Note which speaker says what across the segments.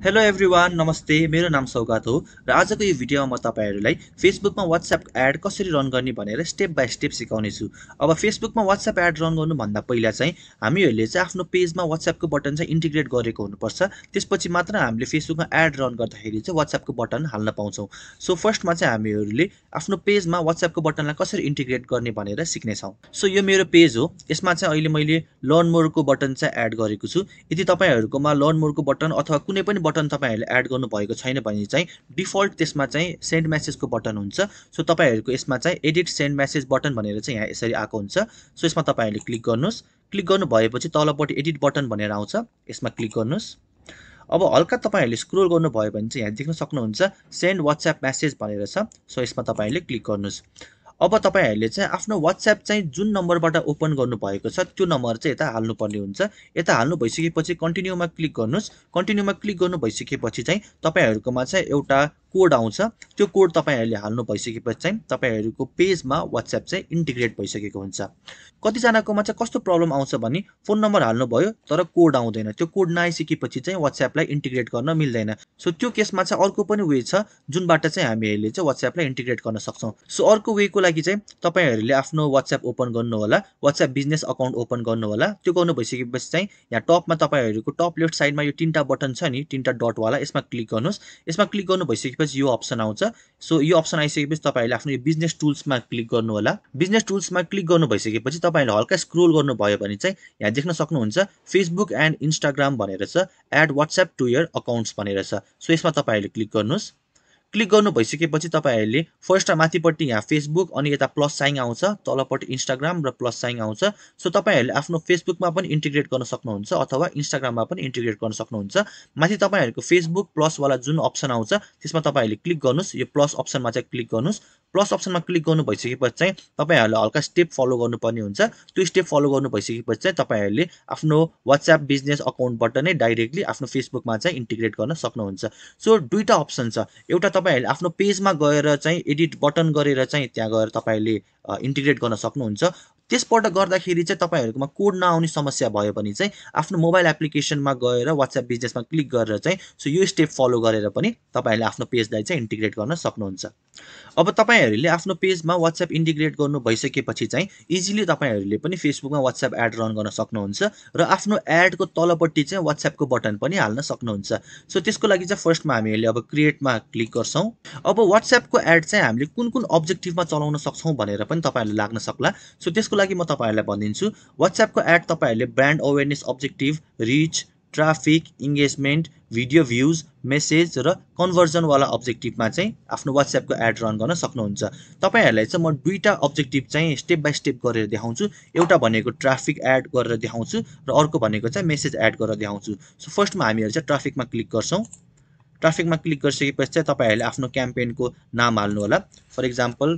Speaker 1: Hello everyone नमस्ते मेरो नाम सौगात हो र आजको यो भिडियोमा म तपाईहरुलाई फेसबुकमा WhatsApp एड कसरी रन गर्ने भनेर स्टेप बाइ स्टेप सिकाउने छु। अब फेसबुकमा WhatsApp एड रन गर्नु भन्दा पहिला चाहिँ हामीहरुले चाहिँ आफ्नो पेजमा WhatsApp को बटन चाहिँ इन्टिग्रेट गरेको हुनुपर्छ। त्यसपछि मात्र हामीले फेसबुकमा एड रन गर्दाखेरि चाहिँ WhatsApp को बटन हाल्न पाउँछौं। सो फर्स्टमा चाहिँ हामीहरुले आफ्नो पेजमा WhatsApp को बटनलाई कसरी इन्टिग्रेट गर्ने भनेर सिक्ने छौं। सो यो मेरो पेज हो। यसमा चाहिँ अहिले मैले लर्न मोर को बटन चाहिँ एड गरेको छु। यदि तपाईहरुकोमा लर्न मोर को बटन अथवा कुनै पनि बटन तपाईहरुले एड गर्नु भएको छैन भने चाहिँ डिफल्ट त्यसमा चाहिँ सेन्ड मेसेज को बटन हुन्छ। सो तपाईहरुको यसमा चाहिँ एडिट सेन्ड मेसेज बटन भनेर चाहिँ यहाँ यसरी आएको हुन्छ। सो यसमा तपाईहरुले क्लिक गर्नुस्। क्लिक गर्नु भएपछि तलपट्टि एडिट बटन भनेर आउँछ। यसमा क्लिक गर्नुस्। अब हल्का तपाईहरुले स्क्रोल गर्नु भयो भने चाहिँ यहाँ देख्न सक्नुहुन्छ सेन्ड WhatsApp मेसेज भनेर छ। सो यसमा तपाईहरुले क्लिक गर्नुस्। अब तपाईहरुले चाहिँ आफ्नो WhatsApp चाहिँ जुन नम्बरबाट ओपन गर्नु भएको छ त्यो नम्बर चाहिँ यता हाल्नु पर्ने हुन्छ। यता हाल्नु भइसकेपछि कन्टिन्युमा क्लिक गर्नुस्। कन्टिन्युमा क्लिक गर्नु भइसकेपछि चाहिँ तपाईहरुकोमा चाहिँ एउटा कोड आउँछ। त्यो कोड तपाईहरुले हाल्नु भइसकेपछि चाहिँ तपाईहरुको पेजमा WhatsApp चाहिँ इन्टिग्रेट भइसकेको हुन्छ। कति जनाकोमा चाहिँ कस्तो प्रब्लम आउँछ भने फोन नम्बर हाल्नु भयो तर कोड आउँदैन। त्यो कोड नआइसकेपछि चाहिँ WhatsApp लाई इन्टिग्रेट गर्न मिल्दैन। सो त्यो केसमा चाहिँ अर्को पनि वे छ जुनबाट चाहिँ हामीहरुले चाहिँ WhatsApp लाई इन्टिग्रेट गर्न सक्छौं। सो अर्को वे को लागि चाहिँ तपाईहरुले आफ्नो WhatsApp ओपन गर्नु होला। WhatsApp बिजनेस अकाउन्ट ओपन गर्नु होला। त्यो गर्नु भइसकेपछि चाहिँ यहाँ टपमा तपाईहरुको टप लेफ्ट साइडमा यो तीनटा बटन छ नि, तीनटा डट वाला, यसमा क्लिक गर्नुस्। यसमा क्लिक गर्नु भइसकेपछि यो अप्सन आउँछ। सो यो अप्सन आइसकेपछि तपाईहरुले आफ्नो यो बिजनेस टुल्समा क्लिक गर्नु होला। बिजनेस टुल्समा क्लिक गर्नु भइसकेपछि तपाईहरुले हल्का स्क्रोल गर्नु भयो भने चाहिँ यहाँ देख्न सक्नुहुन्छ फेसबुक एन्ड इन्स्टाग्राम भनेर छ, add WhatsApp to your accounts भनेर छ। सो यसमा तपाईहरुले क्लिक गर्नुस्। क्लिक गर्नु भइसकेपछि तपाईहरुले फर्स्ट माथिपट्टि यहाँ फेसबुक अनि यता प्लस साइन आउँछ, तलपट्टि इन्स्टाग्राम र प्लस साइन आउँछ। सो तपाईहरुले आफ्नो फेसबुकमा पनि इन्टिग्रेट गर्न सक्नुहुन्छ अथवा इन्स्टाग्राममा पनि इन्टिग्रेट गर्न सक्नुहुन्छ। माथि तपाईहरुको फेसबुक प्लस वाला जुन अप्सन आउँछ त्यसमा तपाईहरुले क्लिक गर्नुस्। यो प्लस अप्सनमा चाहिँ क्लिक गर्नुस्। प्लस अप्सनमा क्लिक गर्नु भइसकेपछि चाहिँ तपाईहरुले हल्का स्टेप फलो गर्नुपर्ने हुन्छ। त्यो स्टेप फलो गर्नु भइसकेपछि चाहिँ तपाईहरुले आफ्नो WhatsApp बिजनेस अकाउन्टबाट नै डाइरेक्टली आफ्नो फेसबुकमा चाहिँ इन्टिग्रेट गर्न सक्नुहुन्छ। सो दुईटा अप्सन छ। एउटा तपाईहरुले आफ्नो पेजमा गएर चाहिँ एडिट बटन गरेर चाहिँ त्यहाँ गएर तपाईहरुले इन्टिग्रेट गर्न सक्नुहुन्छ। त्यसबाट गर्दाखेरि चाहिँ तपाईहरुकोमा कोड नआउने समस्या भयो भने चाहिँ आफ्नो मोबाइल एप्लिकेसनमा गएर WhatsApp बिजनेसमा क्लिक गरेर चाहिँ सो यो स्टेप फलो गरेर पनि तपाईहरुले आफ्नो पेजलाई चाहिँ इन्टिग्रेट गर्न सक्नुहुन्छ। अब तपाईहरुले आफ्नो पेजमा WhatsApp इन्टिग्रेट गर्नु भइसकेपछि चाहिँ इजिली तपाईहरुले पनि फेसबुकमा WhatsApp एड रन गर्न सक्नुहुन्छ र आफ्नो एडको तलपट्टि चाहिँ WhatsApp को बटन पनि हाल्न सक्नुहुन्छ। सो त्यसको लागि चाहिँ फर्स्टमा हामीहरुले अब क्रिएटमा क्लिक गर्छौं। अब WhatsApp को एड चाहिँ हामीले कुन कुन अब्जेक्टिभमा चलाउन सक्छौं भनेर पनि तपाईहरुले लाग्न सक्ला। सो त्यसको लागि म तपाईहरुलाई भनिदिन्छु। WhatsApp को एड तपाईहरुले brand awareness objective, reach, traffic, engagement, video views, message र कन्भर्जन वाला अब्जेक्टिभमा चाहिँ आफ्नो WhatsApp को एड रन गर्न सक्नुहुन्छ। तपाईहरुलाई चाहिँ म दुईटा अब्जेक्टिभ चाहिँ स्टेप बाइ स्टेप गरेर देखाउँछु। एउटा भनेको ट्राफिक एड गरेर देखाउँछु र अर्को भनेको चाहिँ मेसेज एड गरेर देखाउँछु। सो फर्स्टमा हामीहरु चाहिँ ट्राफिकमा क्लिक गर्छौं। ट्राफिकमा क्लिक गरिसकेपछि चाहिँ तपाईहरुले आफ्नो क्याम्पेनको नाम हाल्नु होला। For example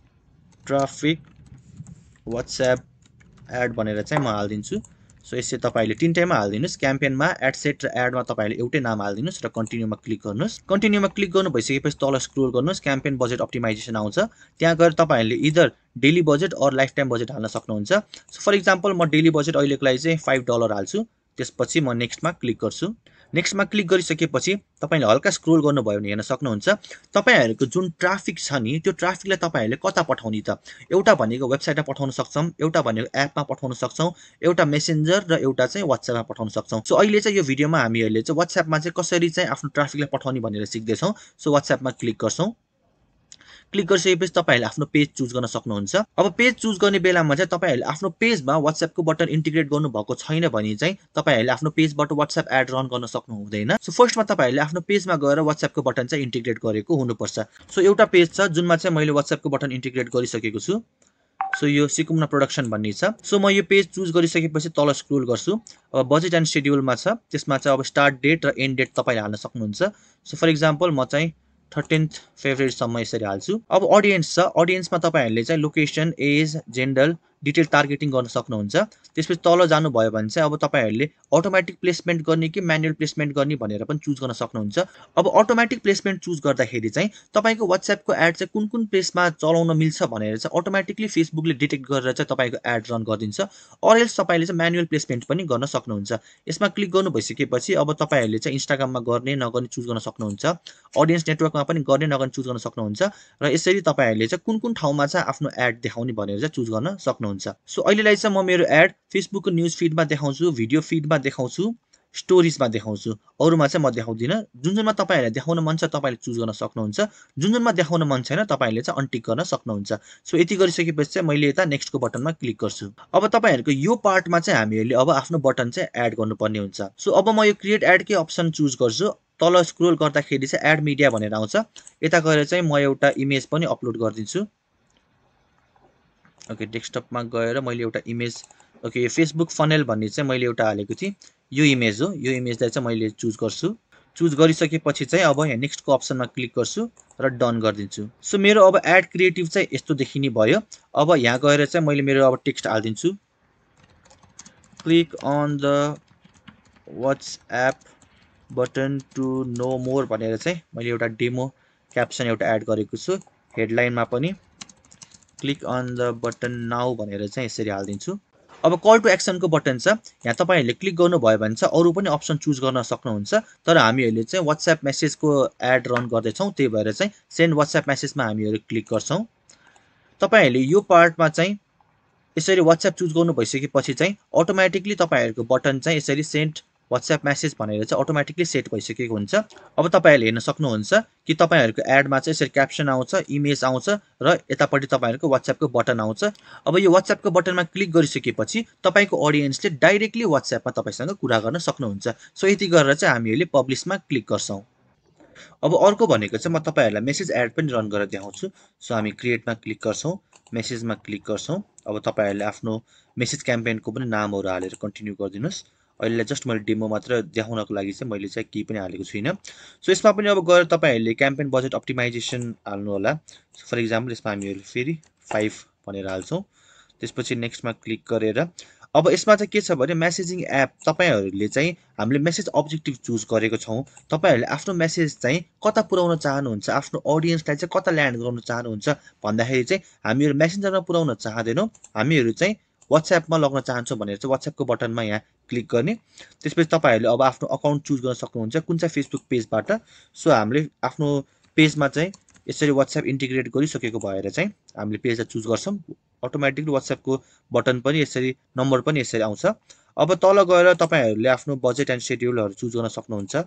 Speaker 1: traffic WhatsApp ad भनेर चाहिँ म हाल्दिन्छु। सो यसै तपाईहरुले तीनटैमा हाल्दिनुस्। क्याम्पेनमा, एड सेट र एडमा तपाईहरुले एउटै नाम हाल्दिनुस् र कन्टिन्युमा क्लिक गर्नुस्। कन्टिन्युमा क्लिक गर्नु भइसकेपछि तल स्क्रोल गर्नुस्। क्याम्पेन बजेट अप्टिमाइजेसन आउँछ। त्यहाँ गएर तपाईहरुले either daily budget or lifetime budget हाल्न सक्नुहुन्छ। सो फर एक्जाम्पल म डेली बजेट अहिलेको लागि चाहिँ $5 हाल्छु। त्यसपछि म नेक्स्टमा क्लिक गर्छु। नेक्स्टमा क्लिक गरिसकेपछि तपाईले हल्का स्क्रोल गर्नुभयो भने हेर्न सक्नुहुन्छ तपाईहरुको जुन ट्राफिक छ नि त्यो ट्राफिकलाई तपाईहरुले कता पठाउने त? एउटा भनेको वेबसाइटमा पठाउन सक्छौं, एउटा भनेको एपमा पठाउन सक्छौं, एउटा मेसेन्जर र एउटा चाहिँ WhatsAppमा पठाउन सक्छौं। सो अहिले चाहिँ यो भिडियोमा हामीहरुले चाहिँ WhatsAppमा चाहिँ कसरी चाहिँ आफ्नो ट्राफिकलाई पठाउने भनेर सिक्दै छौं। सो WhatsAppमा क्लिक गर्छौं। क्लिक गरिसकेपछि तपाईहरुले आफ्नो पेज चुज गर्न सक्नुहुन्छ। अब पेज चुज गर्ने बेलामा चाहिँ तपाईहरुले आफ्नो पेजमा WhatsApp को बटन इन्टिग्रेट गर्नु भएको छैन भने चाहिँ तपाईहरुले आफ्नो पेजबाट WhatsApp एड रन गर्न सक्नु हुँदैन। सो फर्स्टमा तपाईहरुले आफ्नो पेजमा गएर WhatsApp को बटन चाहिँ इन्टिग्रेट गरेको हुनुपर्छ। सो एउटा पेज छ जुनमा चाहिँ मैले WhatsApp को बटन इन्टिग्रेट गरिसकेको छु। सो यो सिकुम्ना प्रोडक्सन भन्ने छ। सो म यो पेज चुज गरिसकेपछि तल स्क्रोल गर्छु। अब बजेट एन्ड शेड्युलमा छ। त्यसमा चाहिँ अब स्टार्ट डेट र एन्ड डेट तपाईले हाल्न सक्नुहुन्छ। सो फर एक्जाम्पल म चाहिँ 13th फेब्रुअरी सम्म यसरी हाल्छु। अब ऑडियन्स छ। ऑडियन्समा तपाईहरुले चाहिँ location, age, gender detail targeting गर्न सक्नुहुन्छ। त्यसपछि तल जानुभयो भने चाहिँ अब तपाईँहरूले अटोमेटिक प्लेसमेन्ट गर्ने कि म्यानुअल प्लेसमेन्ट गर्ने भनेर पनि चुज गर्न सक्नुहुन्छ। अब अटोमेटिक प्लेसमेन्ट चुज गर्दाखेरि चाहिँ तपाईँको WhatsAppको एड चाहिँ कुन कुन पेजमा चलाउन मिल्छ भनेर चाहिँ अटोमेटिकली फेसबुकले डिटेक्ट गरेर चाहिँ तपाईँको एड रन गरिदिन्छ। अर एल्स तपाईँले चाहिँ म्यानुअल प्लेसमेन्ट पनि गर्न सक्नुहुन्छ। यसमा क्लिक गर्नु भइसकेपछि अब तपाईँहरूले चाहिँ इन्स्टाग्राममा गर्ने नगर्ने चुज गर्न सक्नुहुन्छ। अडियन्स नेटवर्कमा पनि गर्ने नगर्ने चुज गर्न सक्नुहुन्छ र यसरी तपाईँहरूले चाहिँ कुन कुन ठाउँमा चाहिँ आफ्नो एड देखाउने भनेर चाहिँ चुज गर्न सक्नुहुन्छ। सो अहिलेलाई चाहिँ म मेरो एड फेसबुकको न्युज फिडमा देखाउँछु, भिडियो फिडमा देखाउँछु, स्टोरिजमा देखाउँछु। अरूमा चाहिँ म देखाउँदिनँ। जुन जुनमा तपाईँहरूलाई देखाउन मन छ तपाईँले चुज गर्न सक्नुहुन्छ। जुन जुनमा देखाउन मन छैन तपाईँहरूले चाहिँ अनटिक गर्न सक्नुहुन्छ। सो यति गरिसकेपछि चाहिँ मैले यता नेक्स्टको बटनमा क्लिक गर्छु। अब तपाईँहरूको यो पार्टमा चाहिँ हामीहरूले अब आफ्नो बटन चाहिँ एड गर्नुपर्ने हुन्छ। सो अब म यो क्रिएट एडकै अप्सन चुज गर्छु। तल स्क्रोल गर्दाखेरि चाहिँ एड मिडिया भनेर आउँछ। यता गएर चाहिँ म एउटा इमेज पनि अपलोड गरिदिन्छु। ओके, डेस्कटपमा गएर मैले एउटा इमेज, ओके, यो फेसबुक फनेल भन्ने चाहिँ मैले एउटा हालेको थिएँ। यो इमेज हो। यो इमेजलाई चाहिँ मैले चुज गर्छु। चुज गरिसकेपछि चाहिँ अब यहाँ नेक्स्टको अप्सनमा क्लिक गर्छु र डन गरिदिन्छु। सो मेरो अब एड क्रिएटिभ चाहिँ यस्तो देखिने भयो। अब यहाँ गएर चाहिँ मैले मेरो अब टेक्स्ट हालिदिन्छु। Click on the WhatsApp button to know more भनेर चाहिँ मैले एउटा डेमो क्याप्सन एउटा एड गरेको छु। हेडलाइनमा पनि click on the button now भनेर चाहिँ यसरी हालिदिन्छु। अब कल टु एक्सनको बटन छ। यहाँ तपाईँहरूले क्लिक गर्नुभयो भने चाहिँ अरू पनि अप्सन चुज गर्न सक्नुहुन्छ। तर हामीहरूले चाहिँ WhatsApp मेसेजको एड रन गर्दैछौँ, त्यही भएर चाहिँ सेन्ड WhatsApp मेसेजमा हामीहरू क्लिक गर्छौँ। तपाईँहरूले यो पार्टमा चाहिँ यसरी WhatsApp चुज गर्नु भइसकेपछि चाहिँ अटोमेटिकली तपाईँहरूको बटन चाहिँ यसरी सेन्ड WhatsApp मेसेज भनेर चाहिँ अटोमेटिकली सेट भइसकेको हुन्छ। अब तपाईँहरूले हेर्न सक्नुहुन्छ कि तपाईँहरूको एडमा चाहिँ यसरी क्याप्सन आउँछ, इमेज आउँछ र यतापट्टि तपाईँहरूको WhatsAppको बटन आउँछ। अब यो WhatsAppको बटनमा क्लिक गरिसकेपछि तपाईँको अडियन्सले डाइरेक्टली WhatsAppमा तपाईँसँग कुरा गर्न सक्नुहुन्छ। सो यति गरेर चाहिँ हामीहरूले पब्लिसमा क्लिक गर्छौँ। अब अर्को भनेको चाहिँ म तपाईँहरूलाई मेसेज एड पनि रन गरेर देखाउँछु। सो हामी क्रिएटमा क्लिक गर्छौँ, मेसेजमा क्लिक गर्छौँ। अब तपाईँहरूले आफ्नो मेसेज क्याम्पेनको पनि नामहरू हालेर कन्टिन्यू गरिदिनुहोस्। अहिले जस्ट मैले डेमो मात्र देखाउनको लागि चाहिँ मैले चाहिँ केही पनि हालेको छुइनँ। सो यसमा पनि अब गएर तपाईँहरूले क्याम्पेन बजेट अप्टिमाइजेसन हाल्नु होला। फर इक्जाम्पल यसमा हामीहरू फेरि 5 भनेर हाल्छौँ। त्यसपछि नेक्स्टमा क्लिक गरेर अब यसमा चाहिँ के छ भने मेसेजिङ एप तपाईँहरूले चाहिँ हामीले मेसेज अब्जेक्टिभ चुज गरेको छौँ। तपाईँहरूले आफ्नो मेसेज चाहिँ कता पुर्याउन चाहनुहुन्छ, आफ्नो अडियन्सलाई चाहिँ कता ल्यान्ड गराउन चाहनुहुन्छ भन्दाखेरि चाहिँ हामीहरू मेसेन्जरमा पुर्याउन चाहँदैनौँ, हामीहरू चाहिँ WhatsAppमा लग्न चाहन्छौँ भनेर चाहिँ WhatsAppको बटनमा यहाँ क्लिक गर्ने। त्यसपछि तपाईँहरूले अब आफ्नो अकाउन्ट चुज गर्न सक्नुहुन्छ कुन चाहिँ फेसबुक पेजबाट। सो हामीले आफ्नो पेजमा चाहिँ यसरी WhatsApp इन्टिग्रेट गरिसकेको भएर चाहिँ हामीले पेजलाई चुज गर्छौँ। अटोमेटिकली WhatsAppको बटन पनि यसरी, नम्बर पनि यसरी आउँछ। अब तल गएर तपाईँहरूले आफ्नो बजेट एन्ड सेड्युलहरू चुज गर्न सक्नुहुन्छ।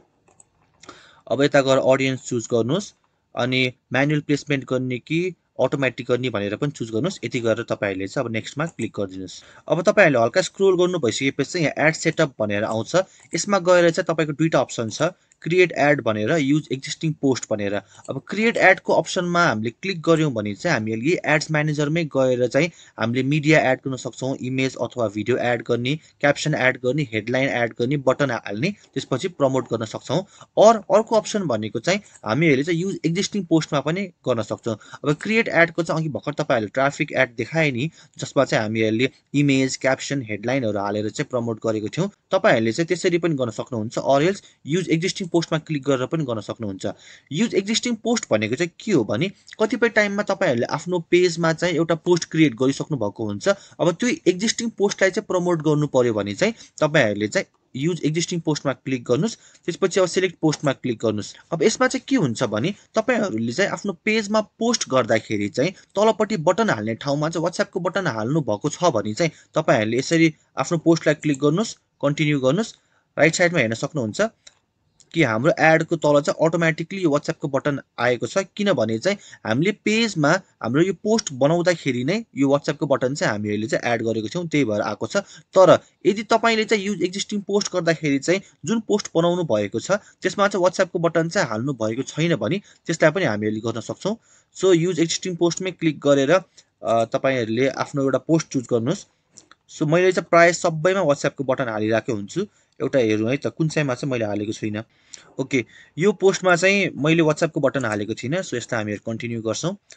Speaker 1: अब यता गएर अडियन्स चुज गर्नुहोस् अनि म्यानुअल प्लेसमेन्ट गर्ने कि अटोमेटिक गर्ने भनेर पनि चुज गर्नुहोस्। यति गरेर तपाईँहरूले चाहिँ अब नेक्स्टमा क्लिक गरिदिनुहोस्। अब तपाईँहरूले हल्का स्क्रोल गर्नु भइसकेपछि चाहिँ यहाँ एड सेटअप भनेर आउँछ। यसमा गएर चाहिँ तपाईँको दुईवटा अप्सन छ, क्रिएट एड भनेर, युज एक्जिस्टिङ पोस्ट भनेर। अब क्रिएट एडको अप्सनमा हामीले क्लिक गऱ्यौँ भने चाहिँ हामीले एड्स म्यानेजरमै गएर चाहिँ हामीले मिडिया एड गर्न सक्छौँ, इमेज अथवा भिडियो एड गर्ने, क्याप्सन एड गर्ने, हेडलाइन एड गर्ने, बटन हाल्ने, त्यसपछि प्रमोट गर्न सक्छौँ। अर्को अप्सन भनेको चाहिँ हामीहरूले चाहिँ युज एक्जिस्टिङ पोस्टमा पनि गर्न सक्छौँ। अब क्रिएट एडको चाहिँ अघि भर्खर तपाईँहरूले ट्राफिक एड देखाए नि, जसमा चाहिँ हामीहरूले इमेज, क्याप्सन, हेडलाइनहरू हालेर चाहिँ प्रमोट गरेको थियौँ। तपाईँहरूले चाहिँ त्यसरी पनि गर्न सक्नुहुन्छ। अर एल्स युज एक्जिस्टिङ पोस्टमा क्लिक गरेर पनि गर्न सक्नुहुन्छ। युज एक्जिस्टिङ पोस्ट भनेको चाहिँ के हो भने कतिपय टाइममा तपाईँहरूले आफ्नो पेजमा चाहिँ एउटा पोस्ट क्रिएट गरिसक्नु भएको हुन्छ। अब त्यो एक्जिस्टिङ पोस्टलाई चाहिँ प्रमोट गर्नु पर्यो भने चाहिँ तपाईँहरूले चाहिँ युज एक्जिस्टिङ पोस्टमा क्लिक गर्नुहोस्। त्यसपछि अब सिलेक्ट पोस्टमा क्लिक गर्नुहोस्। अब यसमा चाहिँ के हुन्छ भने तपाईँहरूले चाहिँ आफ्नो पेजमा पोस्ट गर्दाखेरि चाहिँ तलपट्टि बटन हाल्ने ठाउँमा चाहिँ WhatsAppको बटन हाल्नु भएको छ भने चाहिँ तपाईँहरूले यसरी आफ्नो पोस्टलाई क्लिक गर्नुहोस्, कन्टिन्यू गर्नुहोस्। राइट साइडमा हेर्न सक्नुहुन्छ कि हाम्रो एडको तल चाहिँ अटोमेटिकली यो WhatsAppको बटन आएको छ, किनभने चाहिँ हामीले पेजमा हाम्रो यो पोस्ट बनाउँदाखेरि नै यो WhatsAppको बटन चाहिँ हामीहरूले चाहिँ एड गरेको छौँ, त्यही भएर आएको छ। तर यदि तपाईँले चाहिँ युज एक्जिस्टिङ पोस्ट गर्दाखेरि चाहिँ जुन पोस्ट बनाउनु भएको छ त्यसमा चाहिँ WhatsAppको बटन चाहिँ हाल्नु भएको छैन भने त्यसलाई पनि हामीहरूले गर्न सक्छौँ। सो युज एक्जिस्टिङ पोस्टमै क्लिक गरेर तपाईँहरूले आफ्नो एउटा पोस्ट चुज गर्नुहोस्। सो मैले चाहिँ प्रायः सबैमा WhatsAppको बटन हालिरहेको हुन्छु। एउटा हेरौँ है त कुन चाहिँमा चाहिँ मैले हालेको छुइनँ। ओके, यो पोस्टमा चाहिँ मैले WhatsAppको बटन हालेको थिइनँ। सो यसलाई हामीहरू कन्टिन्यू गर्छौँ।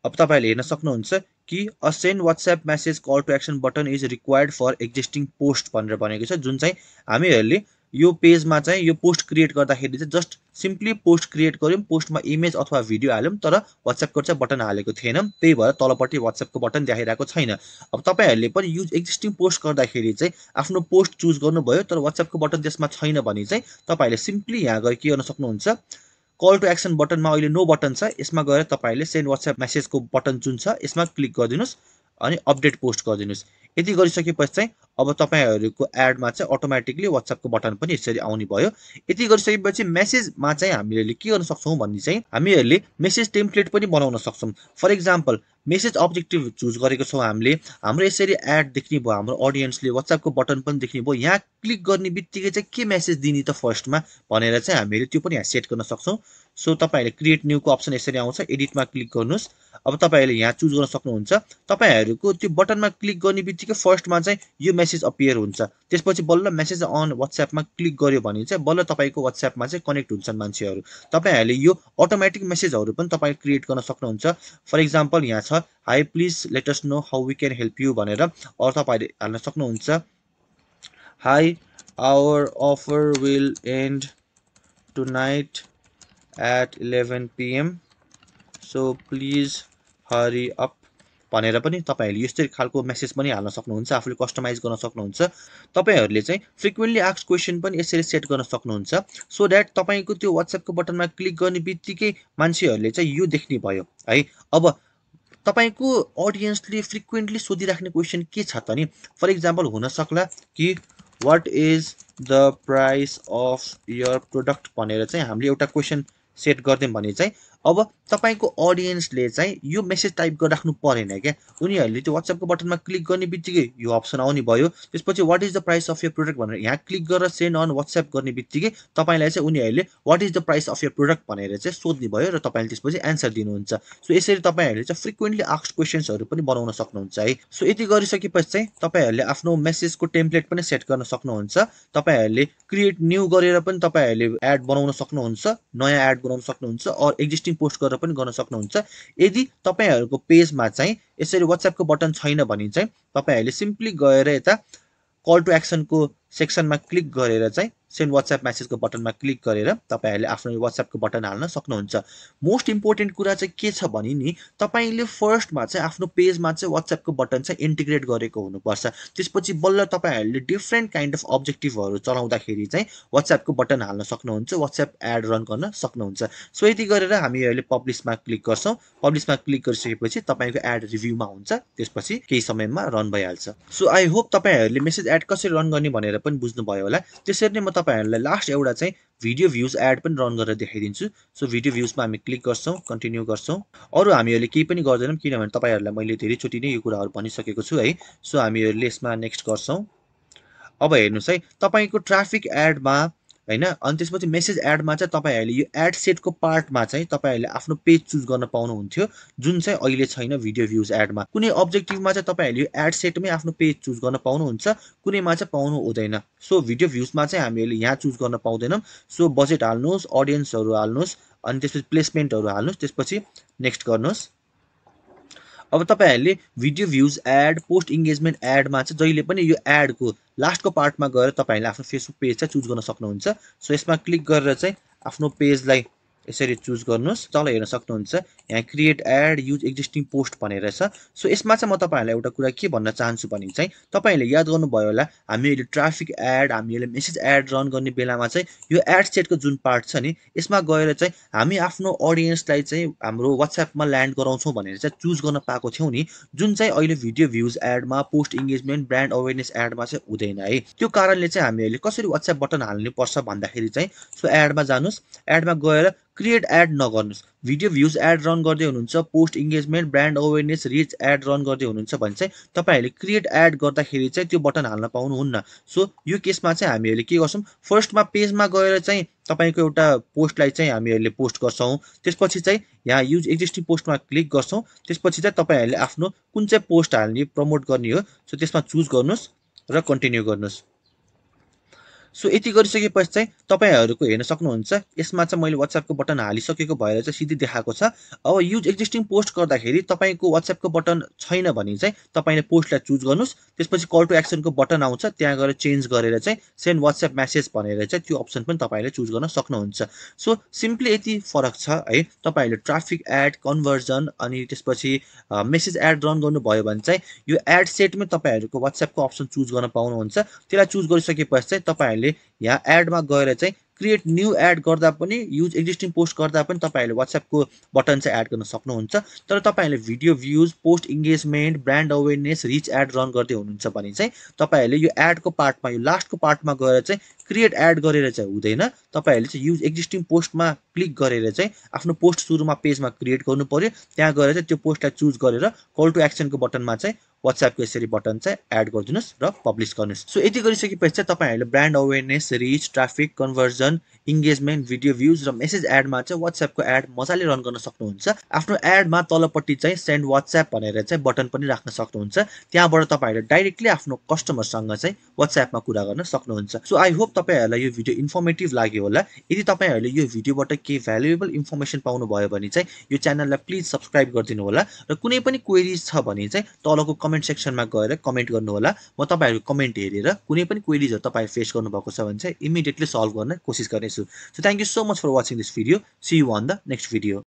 Speaker 1: अब तपाईहरुले हेर्न सक्नुहुन्छ कि a send WhatsApp message call to action button is required for existing post भनेर भनेको छ, जुन चाहिँ हामीहरुले यो पेजमा चाहिँ यो पोस्ट क्रिएट गर्दाखेरि चाहिँ जस्ट सिम्पली पोस्ट क्रिएट गर्यौं, पोस्टमा इमेज अथवा भिडियो हाल्यौं, तर WhatsApp को चाहिँ बटन हालेको थिएनौं, त्यही भएर तलपट्टि WhatsApp को बटन देखाइरहेको छैन। अब तपाईहरुले पनि युज एक्जिस्टिङ पोस्ट गर्दाखेरि चाहिँ आफ्नो पोस्ट चुज गर्नुभयो तर WhatsApp को बटन त्यसमा छैन भने चाहिँ तपाईहरुले सिम्पली यहाँ गएर के गर्न सक्नुहुन्छ, कल टु एक्सन बटनमा अहिले नो बटन छ, यसमा गएर तपाईहरुले सेन्ड WhatsApp मेसेजको बटन जुन छ यसमा क्लिक गरिदिनुस् अनि अपडेट पोस्ट गरिदिनुस्। यति गरिसकेपछि चाहिँ अब तपाईहरुको एडमा चाहिँ अटोमेटिकली WhatsApp को बटन पनि यसरी आउने भयो। यति गरिसकेपछि मेसेजमा चाहिँ हामीले के गर्न सक्छौं भन्ने चाहिँ हामीहरुले मेसेज टेम्प्लेट पनि बनाउन सक्छौं। For example message objective choose गरेको छौं हामीले, हाम्रो यसरी एड देख्ने भयो, हाम्रो ऑडियन्सले WhatsApp को बटन पनि देख्ने भयो, यहाँ क्लिक गर्ने बित्तिकै चाहिँ के मेसेज दिने त फर्स्टमा भनेर चाहिँ हामीले त्यो पनि यहाँ सेट गर्न सक्छौं। सो तपाईहरुले क्रिएट न्यू को अप्सन यसरी आउँछ, एडिटमा क्लिक गर्नुस्। अब तपाईहरुले यहाँ चुज गर्न सक्नुहुन्छ, तपाईहरुको त्यो बटनमा क्लिक गर्ने बित्तिकै फर्स्टमा चाहिँ यो मेसेज अपियर हुन्छ, त्यसपछि बल्ल मेसेज अन WhatsApp मा क्लिक गर्यो भने चाहिँ बल्ल तपाईको WhatsApp मा चाहिँ कनेक्ट हुन्छन् मान्छेहरु। तपाईहरुले यो अटोमेटिक मेसेजहरु पनि तपाई क्रिएट गर्न सक्नुहुन्छ। फर एक्जाम्पल यहाँ छ hi please let us know how we can help you भनेर, अर तपाईहरुले हाल्न सक्नुहुन्छ hi our offer will end tonight at 11 PM so please hurry up भनेर पनि तपाईहरुले यस्तै खालको मेसेज पनि हाल्न सक्नुहुन्छ, आफूले कस्टमाइज गर्न सक्नुहुन्छ। तपाईहरुले चाहिँ फ्रिक्वेन्टली आस्क्ड क्वेशन पनि यसरी सेट गर्न सक्नुहुन्छ, सो दैट तपाईको त्यो WhatsApp को बटनमा क्लिक गर्ने बित्तिकै मान्छेहरुले चाहिँ यो देख्ने भयो है। अब तपाईको ऑडियन्सले फ्रिक्वेन्टली सोधिराख्ने क्वेशन के छ त नि, फर एक्जाम्पल हुन सक्ला कि what is the price of your product भनेर चाहिँ हामीले एउटा क्वेशन सेट गर्दियौं भने चाहिँ अब तपाईको ऑडियन्सले चाहिँ यो मेसेज टाइप गरिराख्नु परेन क्या, उनीहरुले त्यो WhatsApp को बटनमा क्लिक गर्ने बित्तिकै यो अप्सन आउने भयो। त्यसपछि what is the price of your product भनेर यहाँ क्लिक गरेर सेन्ड अन WhatsApp गर्ने बित्तिकै तपाईलाई चाहिँ उनीहरुले what is the price of your product भनेर चाहिँ सोध्ने भयो र तपाईले त्यसपछि आन्सर दिनुहुन्छ। सो यसरी तपाईहरुले चाहिँ फ्रिक्वेन्टली आस्क्ड क्वेशन्सहरु पनि बनाउन सक्नुहुन्छ है। सो यति गरिसकेपछि चाहिँ तपाईहरुले आफ्नो मेसेजको टेम्प्लेट पनि सेट गर्न सक्नुहुन्छ। तपाईहरुले क्रिएट न्यू गरेर पनि तपाईहरुले एड बनाउन सक्नुहुन्छ, नयाँ एड बनाउन सक्नुहुन्छ, और एक्जिस्टिङ पोस्ट गरेर पनि गर्न सक्नुहुन्छ। यदि तपाईहरुको पेजमा चाहिँ यसरी WhatsApp को बटन छैन भने चाहिँ तपाईहरुले सिम्पली गएर यता कल टु एक्सन को सेक्सनमा क्लिक गरेर चाहिँ सेन्ड WhatsApp मेसेज को बटनमा क्लिक गरेर तपाईहरुले आफ्नो WhatsApp को बटन हाल्न सक्नुहुन्छ। मोस्ट इम्पोर्टेन्ट कुरा चाहिँ के छ भने नि, तपाईले फर्स्टमा चाहिँ आफ्नो पेजमा चाहिँ WhatsApp को बटन चाहिँ इन्टिग्रेट गरेको हुनुपर्छ, त्यसपछि बल्ल तपाईहरुले डिफरेन्ट काइन्ड अफ अब्जेक्टिभहरु चलाउँदाखेरि चाहिँ WhatsApp को बटन हाल्न सक्नुहुन्छ, WhatsApp एड रन गर्न सक्नुहुन्छ। सो यति गरेर हामीहरुले पब्लिशमा क्लिक गर्छौं, पब्लिशमा क्लिक गरिसकेपछि तपाईको एड रिभ्यूमा हुन्छ, त्यसपछि केही समयमा रन भइहाल्छ। सो आई होप तपाईहरुले मेसेज एड कसरी रन गर्ने भनेर पनि बुझ्नु भयो होला। त्यसरी नै म तपाईहरुलाई लास्ट एउटा चाहिँ भिडियो भ्यूज एड पनि रन गरेर देखाइदिन्छु। सो भिडियो भ्यूजमा हामी क्लिक गर्छौं, कन्टिन्यू गर्छौं। अरु हामीहरुले केही पनि गर्दैनौं किनभने तपाईहरुलाई मैले धेरै चोटी नै यो कुराहरु भनिसकेको छु है। सो हामीहरुले यसमा नेक्स्ट गर्छौं। अब हेर्नुस् है, तपाईको ट्राफिक एडमा हैन, अनि त्यसपछि मेसेज एडमा चाहिँ तपाईहरुले यो एड सेटको पार्टमा चाहिँ तपाईहरुले आफ्नो पेज चुज गर्न पाउनुहुन्थ्यो, जुन चाहिँ अहिले छैन भिडियो भ्यूज एडमा। कुनै अब्जेक्टिभमा चाहिँ तपाईहरुले यो एड सेटमै आफ्नो पेज चुज गर्न पाउनुहुन्छ, कुनैमा चाहिँ पाउनु हुँदैन। सो भिडियो भ्यूजमा चाहिँ हामीले यहाँ चुज गर्न पाउँदैनौं। सो बजेट हाल्नुस्, ऑडियन्सहरु हाल्नुस्, अनि त्यसपछि प्लेसमेन्टहरु हाल्नुस्, त्यसपछि नेक्स्ट गर्नुस्। अब तपाईहरुले video views ad, post engagement एडमा चाहिँ जहिले पनि यो एडको लास्टको पार्टमा गएर तपाईहरुले आफ्नो फेसबुक पेज चाहिँ चुज गर्न सक्नुहुन्छ। सो यसमा क्लिक गरेर चाहिँ आफ्नो पेजलाई यसरी चुज गर्नुस्। तल हेर्न सक्नुहुन्छ यहाँ create ad use existing post भनेर छ। सो यसमा चाहिँ म तपाईहरुलाई एउटा कुरा के भन्न चाहन्छु भने चाहिँ तपाईहरुले याद गर्नुभयो होला, हामीले ट्राफिक एड, हामीले मेसेज एड रन गर्ने बेलामा चाहिँ यो एड सेटको जुन पार्ट छ नि, यसमा गएर चाहिँ हामी आफ्नो ऑडियन्सलाई चाहिँ हाम्रो WhatsApp मा ल्यान्ड गराउँछौं भनेर चाहिँ चुज गर्न पाएको थियौ नि, जुन चाहिँ अहिले भिडियो भ्यूज एडमा, पोस्ट इन्गेजमेन्ट, ब्रान्ड अवेयरनेस एडमा चाहिँ हुँदैन है। त्यो कारणले चाहिँ हामीहरुले कसरी WhatsApp बटन हाल्नु पर्छ भन्दाखेरि चाहिँ सो एडमा जानुस्, एडमा गएर क्रिएट एड नगर्नुस्। भिडियो भ्यूज एड रन गर्दै हुनुहुन्छ, post engagement, brand awareness, reach ad run गर्दै हुनुहुन्छ भने चाहिँ तपाईहरुले क्रिएट एड गर्दाखेरि चाहिँ त्यो बटन हाल्न पाउनुहुन्न। सो यो केसमा चाहिँ हामीहरुले के गर्छौं, फर्स्टमा पेजमा गएर चाहिँ तपाईको एउटा पोस्टलाई चाहिँ हामीहरुले पोस्ट गर्छौं, त्यसपछि चाहिँ यहाँ युज एक्जिस्टिङ पोस्टमा क्लिक गर्छौं, त्यसपछि चाहिँ तपाईहरुले आफ्नो कुन चाहिँ पोस्ट हाल्ने, प्रमोट गर्ने हो, सो त्यसमा चुज गर्नुस् र कन्टिन्यू गर्नुस्। सो यति गरिसकेपछि चाहिँ तपाईहरुको हेर्न सक्नुहुन्छ यसमा चाहिँ मैले WhatsApp को बटन हालिसकेको भएर चाहिँ सिधै देखाएको छ। अब युज एक्जिस्टिङ पोस्ट गर्दाखेरि तपाईको WhatsApp को बटन छैन भने चाहिँ तपाईले पोस्टलाई चुज गर्नुस्, त्यसपछि कल टु एक्सन को बटन आउँछ, त्यहाँ गएर चेन्ज गरेर चाहिँ सेन्ड WhatsApp मेसेज भनेर चाहिँ त्यो अप्सन पनि तपाईले चुज गर्न सक्नुहुन्छ। सो सिम्पली यति फरक छ है। तपाईहरुले ट्राफिक एड, कन्भर्जन अनि त्यसपछि मेसेज एड रन गर्नुभयो भने चाहिँ यो एड सेटमै तपाईहरुको WhatsApp को अप्सन चुज गर्न पाउनुहुन्छ। त्यसलाई चुज गरिसकेपछि चाहिँ तपाईहरुले यहाँ एडमा गएर चाहिँ क्रिएट न्यू एड गर्दा पनि युज एक्जिस्टिङ पोस्ट गर्दा पनि तपाईहरुले WhatsApp को बटन चाहिँ एड गर्न सक्नुहुन्छ। तर तपाईहरुले video views, post engagement, brand awareness, reach ad run गर्दै हुनुहुन्छ भने चाहिँ तपाईहरुले यो एड को पार्टमा, यो लास्ट को पार्टमा गएर चाहिँ क्रिएट एड गरेर चाहिँ हुँदैन। तपाईहरुले चाहिँ युज एक्जिस्टिङ पोस्टमा क्लिक गरेर चाहिँ आफ्नो पोस्ट सुरुमा पेजमा क्रिएट गर्नु पर्यो। त्यहाँ गएर चाहिँ त्यो पोस्टलाई चुज गरेर कल टु एक्सन को बटनमा चाहिँ WhatsApp को यसरी बटन चाहिँ एड गरिदिनुस् र पब्लिश गर्नुस्। सो यति गरिसकेपछि चाहिँ तपाईहरुले brand awareness, reach, traffic, conversion, engagement, video views र मेसेज एडमा चाहिँ WhatsApp को एड मजाले रन गर्न सक्नुहुन्छ। आफ्नो एडमा तलपट्टि चाहिँ सेन्ड WhatsApp भनेर चाहिँ बटन पनि राख्न सक्नुहुन्छ। त्यहाँबाट तपाईहरुले डाइरेक्टली आफ्नो कस्टमरसँग चाहिँ WhatsApp मा कुरा गर्न सक्नुहुन्छ। सो आई होप तपाईहरुलाई यो भिडियो इन्फर्मेटिभ लाग्यो होला। यदि तपाईहरुले यो भिडियोबाट केही भ्यालुएबल इन्फर्मेसन पाउनु भयो भने चाहिँ यो च्यानललाई प्लिज सब्स्क्राइब गरिदिनु होला र कुनै पनि क्वेरीज छ भने चाहिँ तलको कमेन्ट सेक्सनमा गएर कमेन्ट गर्नु होला। म तपाईहरुको कमेन्ट हेरेर कुनै पनि क्वेरीजहरु तपाईहरु फेस गर्नुभएको छ भने चाहिँ इमिडिएटली सल्भ गर्न कोसिस गर्नेछु। So thank you so much for watching this video. See you on the next video.